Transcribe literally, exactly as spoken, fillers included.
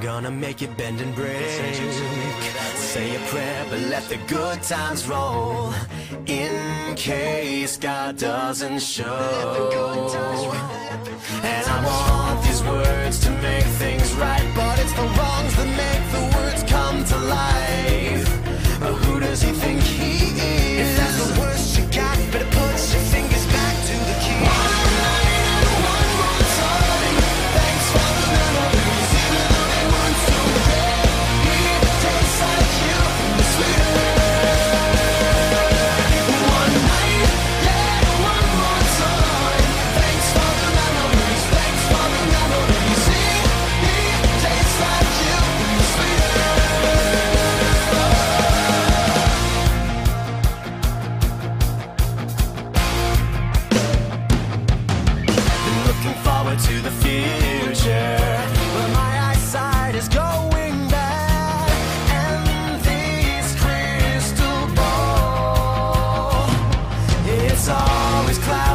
gonna make it bend and break. Say a prayer, but let the good times roll, in case God doesn't show. And I want these words to make things right, but it's the wrongs that make the words come to life. But who does he think he is? If that's the worst you got, better put your fingers back to the key. One night and one more time. Thanks for the memories, even though they weren't so great. It tastes like you, the sweeter. One night and one more time. Thanks for the memories, thanks for the memories. It tastes like you, the sweeter. To the future, but my eyesight is going bad, and this crystal ball, it's always cloudy.